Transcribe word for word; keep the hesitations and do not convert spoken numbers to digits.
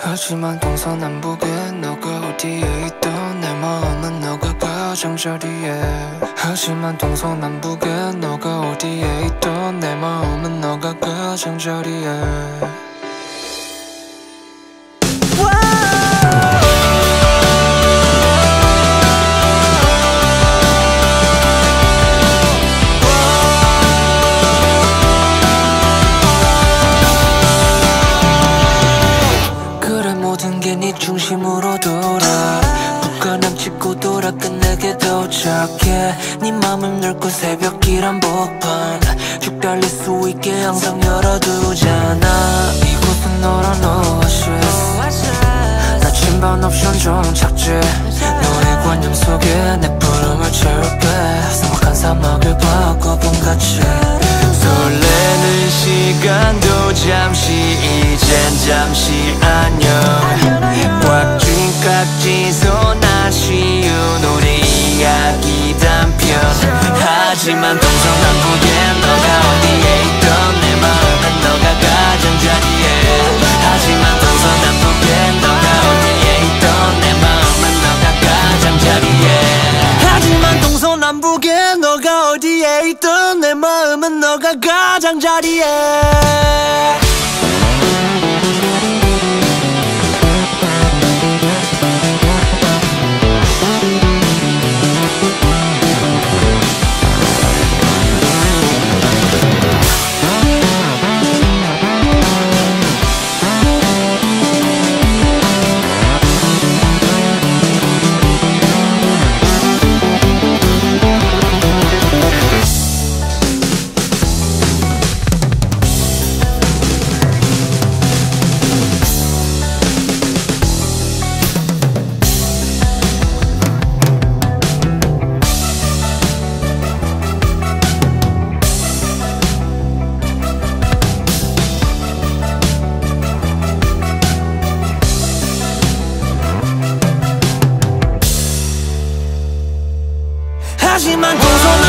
하지만 동서남북에 너가 어디에 있던 내 마음은 너가 가장자리에. 하지만 동서남북에 너가 어디에 있던 내 마음은 너가 가장자리에. 모든 게 네 중심으로 돌아. 북한함 찍고 돌아 끝내게 도착해. 네 맘을 넓고 새벽이란 복판 쭉 달릴 수 있게 항상 열어두잖아. 이곳은 너란 오아시스. 나침반 옵션 좀 착지. 너의 관념 속에 내 부름을 채울게. 사막한 사막을 바꿔본 같이. 설레는 시간도 잠시 이젠 잠시 안녕. 꽉 쥔 깍지손 아쉬운 우리 이야기 단편. 하지만 동서남북에 너가 어디에 있던 내 마음은 너가 가장자리에. 하지만 동서남북에 너가 어디에 있던 내 마음은 너가 가장자리에. 하지만 동서남북에 너가 어디에 있던 내 마음은 너가 가장자리에. 하지만 동서